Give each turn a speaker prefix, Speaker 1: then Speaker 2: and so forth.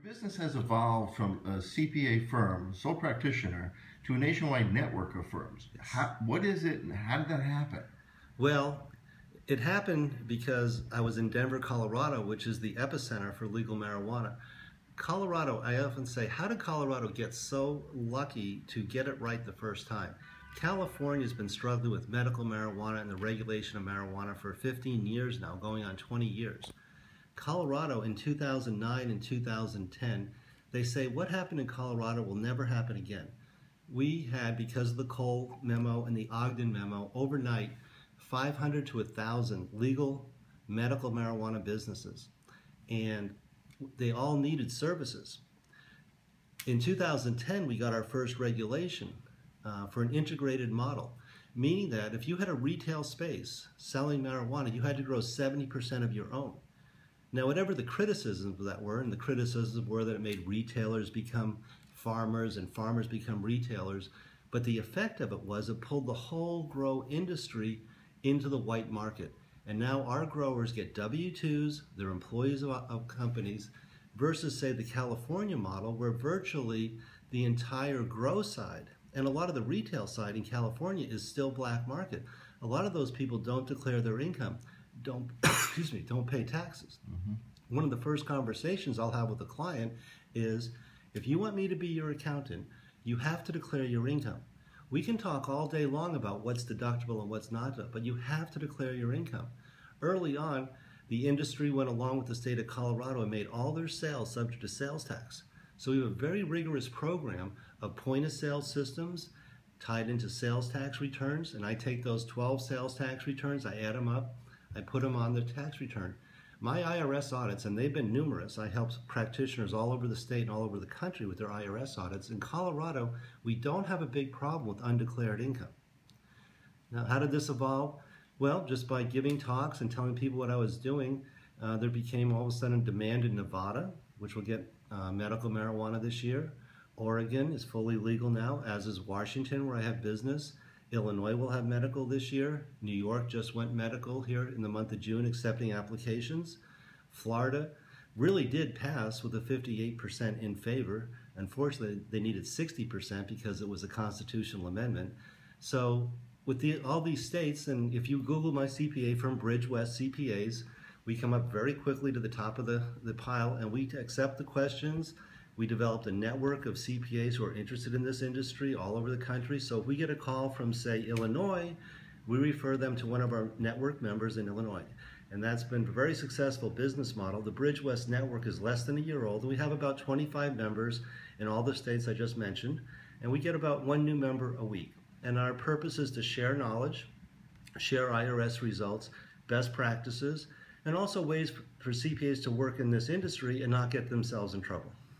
Speaker 1: business has evolved from a CPA firm, sole practitioner, to a nationwide network of firms. What is it and how did that happen?
Speaker 2: Well, it happened because I was in Denver, Colorado, which is the epicenter for legal marijuana. Colorado, I often say, how did Colorado get so lucky to get it right the first time? California's been struggling with medical marijuana and the regulation of marijuana for 15 years now, going on 20 years. Colorado in 2009 and 2010, they say what happened in Colorado will never happen again. We had, because of the Cole memo and the Ogden memo, overnight 500 to 1,000 legal medical marijuana businesses, and they all needed services. In 2010, we got our first regulation for an integrated model, meaning that if you had a retail space selling marijuana, you had to grow 70% of your own. Now, whatever the criticisms of that were, and the criticisms were that it made retailers become farmers and farmers become retailers, but the effect of it was it pulled the whole grow industry into the white market. And now our growers get W-2s, they're employees of companies, versus, say, the California model, where virtually the entire grow side and a lot of the retail side in California is still black market. A lot of those people don't declare their income, don't pay taxes. Mm-hmm. One of the first conversations I'll have with a client is, if you want me to be your accountant, you have to declare your income. We can talk all day long about what's deductible and what's not, but you have to declare your income. Early on, the industry went along with the state of Colorado and made all their sales subject to sales tax. So we have a very rigorous program of point-of-sale systems tied into sales tax returns, and I take those 12 sales tax returns, I add them up, I put them on the tax return. My IRS audits, and they've been numerous, I help practitioners all over the state and all over the country with their IRS audits. In Colorado, we don't have a big problem with undeclared income. Now, how did this evolve? Well, just by giving talks and telling people what I was doing, there became all of a sudden demand in Nevada, which will get medical marijuana this year. Oregon is fully legal now, as is Washington, where I have business. Illinois will have medical this year. New York just went medical here in the month of June, accepting applications. Florida really did pass with a 58% in favor. Unfortunately, they needed 60% because it was a constitutional amendment. So with all these states, and if you Google my CPA firm, Bridge West CPAs, we come up very quickly to the top of the pile, and we accept the questions. We developed a network of CPAs who are interested in this industry all over the country. So if we get a call from, say, Illinois, we refer them to one of our network members in Illinois. And that's been a very successful business model. The Bridge West network is less than a year old, and we have about 25 members in all the states I just mentioned, and we get about one new member a week. And our purpose is to share knowledge, share IRS results, best practices, and also ways for CPAs to work in this industry and not get themselves in trouble.